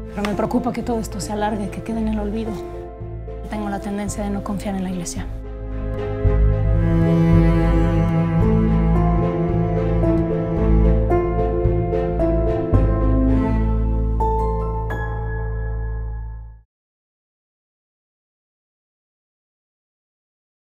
Pero me preocupa que todo esto se alargue, que quede en el olvido. Tengo la tendencia de no confiar en la iglesia.